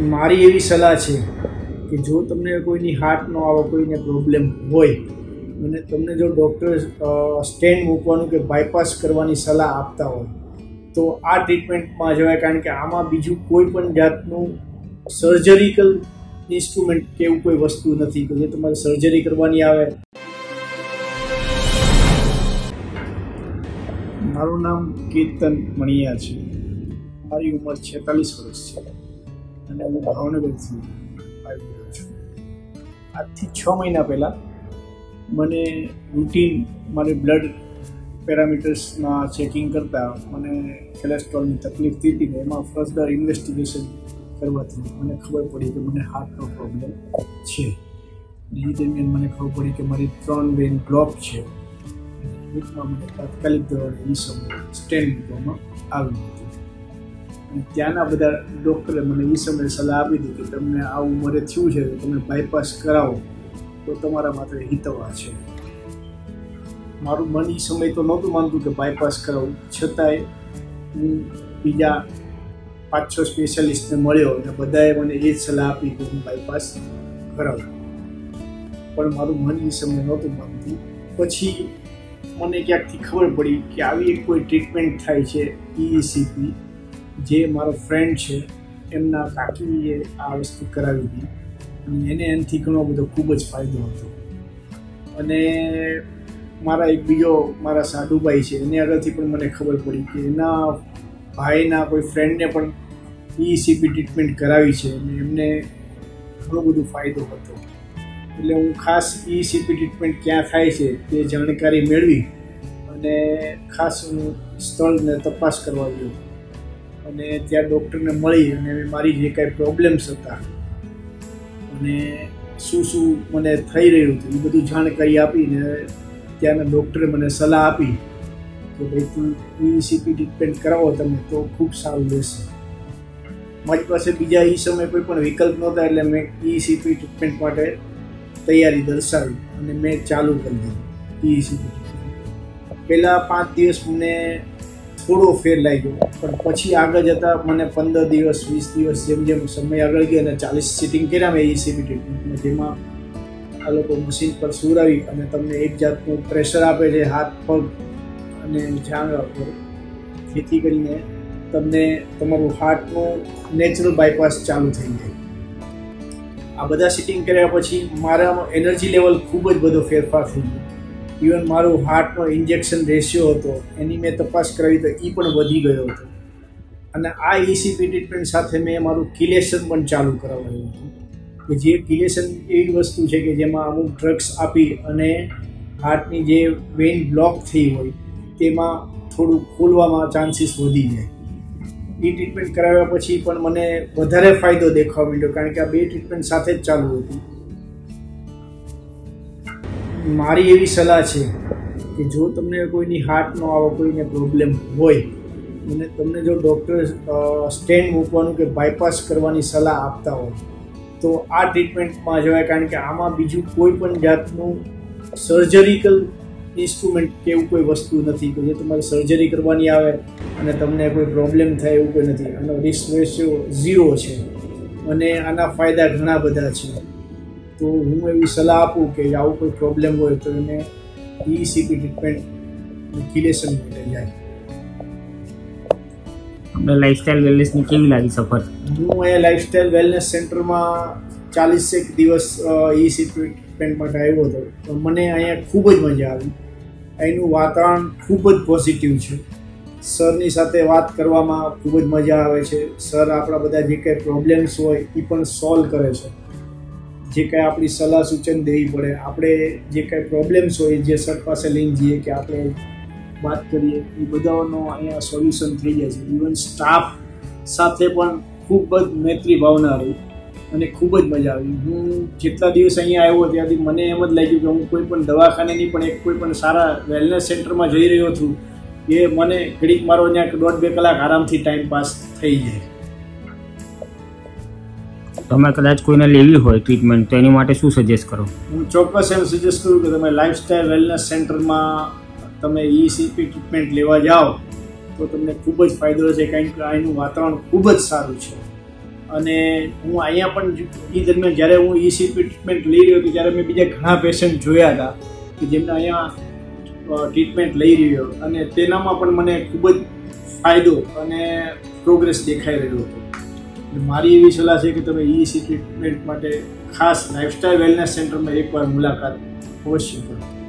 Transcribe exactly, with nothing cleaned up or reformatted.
મારી એવી સલાહ છે કે જો તમને કોઈની હાર્ટનો આવો કોઈને પ્રોબ્લેમ હોય અને તમને જો ડૉક્ટર સ્ટેન્ટ મૂકવાનું કે બાયપાસ કરવાની સલાહ આપતા હોય તો આ ટ્રીટમેન્ટમાં જવાય, કારણ કે આમાં બીજું કોઈ પણ જાતનું સર્જરિકલ ઇન્સ્ટ્રુમેન્ટ કે એવું કોઈ વસ્તુ નથી કે જે તમારે સર્જરી કરવાની આવે. મારું નામ કીર્તન મણિયા છે. મારી ઉંમર છેતાલીસ વર્ષ છે અને હું ભાવનગરથી આવી ગયો છું. આજથી છ મહિના પહેલાં મને રૂટીન મારે બ્લડ પેરામીટર્સમાં ચેકિંગ કરતાં મને કોલેસ્ટ્રોલની તકલીફ થઈ હતી ને એમાં ફર્ધર ઇન્વેસ્ટિગેશન કરવાથી મને ખબર પડી કે મને હાર્ટનો પ્રોબ્લેમ છે. એ દરમિયાન મને ખબર પડી કે મારી ત્રણ વેન બ્લોક છે. બુકમાં મને તાત્કાલિક ધોરણે એ સમયે સ્ટેન્ટ મૂકવામાં આવ્યું હતું અને ત્યાંના બધા ડૉક્ટરે મને એ સમયે સલાહ આપી હતી કે તમને આ ઉંમરે થયું છે તો તમે બાયપાસ કરાવો તો તમારા માટે હિતવા છે. મારું મન એ સમય તો નહોતું માનતું કે બાયપાસ કરાવું, છતાંય હું બીજા પાંચ છ સ્પેશિયાલિસ્ટને મળ્યો અને બધાએ મને એ જ સલાહ આપી કે હું બાયપાસ કરાવું, પણ મારું મન એ સમય નહોતું માનતું. પછી મને ક્યાંકથી ખબર પડી કે આવી એક કોઈ ટ્રીટમેન્ટ થાય છે ઈઈસીપી, જે મારો ફ્રેન્ડ છે એમના કાકીએ આ વસ્તુ કરાવી હતી અને એને એનાથી ઘણો બધો ખૂબ જ ફાયદો હતો. અને મારા એક બીજો મારા સાધુભાઈ છે એને આગળથી પણ મને ખબર પડી કે એના ભાઈના કોઈ ફ્રેન્ડને પણ ઈઈસીપી ટ્રીટમેન્ટ કરાવી છે અને એમને ઘણો બધો ફાયદો હતો. એટલે હું ખાસ ઈઈસીપી ટ્રીટમેન્ટ ક્યાં થાય છે તે જાણકારી મેળવી અને ખાસ હું સ્થળને તપાસ કરવા ગયો અને ત્યાં ડૉક્ટરને મળી અને મારી જે કાંઈ પ્રોબ્લેમ્સ હતા અને શું શું મને થઈ રહ્યું હતું એ બધું જાણકારી આપીને ત્યાંના ડૉક્ટરે મને સલાહ આપી કે ભાઈ તું ઈઈસીપી ટ્રીટમેન્ટ કરાવો તમે તો ખૂબ સારું રહેશે. મારી પાસે બીજા એ સમયે કોઈ પણ વિકલ્પ નહોતા એટલે મેં ઈઈસીપી ટ્રીટમેન્ટ માટે તૈયારી દર્શાવી અને મેં ચાલુ કરી દીધી ઈઈસીપી ટ્રીટમેન્ટ. પહેલાં પાંચ દિવસ મને થોડો ફેર લાગ્યો, પણ પછી આગળ જતાં મને પંદર દિવસ વીસ દિવસ જેમ જેમ સમય આગળ ગયો અને ચાલીસ સિટિંગ કર્યા મેં ઈઈસીપી ટ્રીટમેન્ટમાં, જેમાં આ લોકો મશીન પર સુરાવી અને તમને એક જાતનું પ્રેશર આપે છે હાથ પગ અને જાંઘા પર, જેથી કરીને તમને તમારું હાર્ટનું નેચરલ બાયપાસ ચાલુ થઈ જાય. આ બધા સિટિંગ કર્યા પછી મારામાં એનર્જી લેવલ ખૂબ જ બધો ફેરફાર થઈ ગયો. ઇવન મારું હાર્ટનો ઇન્જેક્શન રેશિયો હતો એની મેં તપાસ કરાવી તો એ પણ વધી ગયો હતો. અને આ ઈસીપી ટ્રીટમેન્ટ સાથે મેં મારું કિલેશન પણ ચાલુ કરાવ્યું હતું કે જે કિલેશન એવી વસ્તુ છે કે જેમાં અમુક ડ્રગ્સ આપી અને હાર્ટની જે વેઇન બ્લોક થઈ હોય તેમાં થોડું ખોલવામાં ચાન્સીસ વધી જાય. એ ટ્રીટમેન્ટ કરાવ્યા પછી પણ મને વધારે ફાયદો દેખાવા માંડ્યો, કારણ કે આ બે ટ્રીટમેન્ટ સાથે જ ચાલુ હતી. મારી એવી સલાહ છે કે જો તમને કોઈની હાર્ટનો આવો કોઈને પ્રોબ્લેમ હોય અને તમને જો ડૉક્ટર સ્ટેન્ટ મૂકવાનું કે બાયપાસ કરવાની સલાહ આપતા હોય તો આ ટ્રીટમેન્ટમાં જવાય, કારણ કે આમાં બીજું કોઈ પણ જાતનું સર્જરિકલ ઇન્સ્ટ્રુમેન્ટ કે એવું કોઈ વસ્તુ નથી કે જે તમારે સર્જરી કરવાની આવે અને તમને કોઈ પ્રોબ્લેમ થાય એવું કોઈ નથી. આનો રિસ્ક રેશિયો ઝીરો છે અને આના ફાયદા ઘણા બધા છે. તો હું એવી સલાહ આપું કે આવું કોઈ પ્રોબ્લેમ હોય તો એને ઈઈસીપી ટ્રીટમેન્ટ કિલેશન માટે જાય. આપણે લાઇફસ્ટાઇલ વેલનેસની કેવી લાગી સફર? હું અહીંયા લાઇફસ્ટાઇલ વેલનેસ સેન્ટરમાં ચાલીસેક દિવસ ઈઈસીપી ટ્રીટમેન્ટ માટે આવ્યો હતો. તો મને અહીંયા ખૂબ જ મજા આવી. અહીંનું વાતાવરણ ખૂબ જ પોઝિટિવ છે. સરની સાથે વાત કરવામાં ખૂબ જ મજા આવે છે. સર આપણા બધા જે કંઈ પ્રોબ્લેમ્સ હોય એ પણ સોલ્વ કરે છે. જે કાંઈ આપણી સલાહ સૂચન દેવી પડે, આપણે જે કાંઈ પ્રોબ્લેમ્સ હોય જે સર પાસે લઈને જઈએ કે આપણે વાત કરીએ એ બધાનો અહીંયા સોલ્યુશન થઈ જાય છે. ઇવન સ્ટાફ સાથે પણ ખૂબ જ મૈત્રી ભાવના રહી અને ખૂબ જ મજા આવી. હું જેટલા દિવસ અહીંયા આવ્યો ત્યાંથી મને એમ જ લાગ્યું કે હું કોઈ પણ દવાખાનેની પણ એક કોઈ પણ સારા વેલનેસ સેન્ટરમાં જઈ રહ્યો છું એ મને ઘડીક મારો ત્યાં દોઢ બે કલાક આરામથી ટાઈમ પાસ થઈ જાય. તમે કદાચ કોઈને લેવી હોય ટ્રીટમેન્ટ તો એની માટે શું સજેસ્ટ કરો? હું ચોક્કસ એમ સજેસ્ટ કરું કે તમે લાઇફસ્ટાઇલ વેલનેસ સેન્ટરમાં તમે ઈસીપી ટ્રીટમેન્ટ લેવા જાઓ તો તમને ખૂબ જ ફાયદો છે, કારણ કે અહીંનું વાતાવરણ ખૂબ જ સારું છે. અને હું અહીંયા પણ એ દરમિયાન જ્યારે હું ઈસીપી ટ્રીટમેન્ટ લઈ રહ્યો હતો ત્યારે મેં બીજા ઘણા પેશન્ટ જોયા હતા કે જેમને અહીંયા ટ્રીટમેન્ટ લઈ રહ્યો અને તેનામાં પણ મને ખૂબ જ ફાયદો અને પ્રોગ્રેસ દેખાઈ રહ્યો હતો. મારી એવી સલાહ છે કે તમે ઈસી ટ્રીટમેન્ટ માટે ખાસ લાઇફસ્ટાઈલ વેલનેસ સેન્ટરમાં એકવાર મુલાકાત અવશ્ય કરો.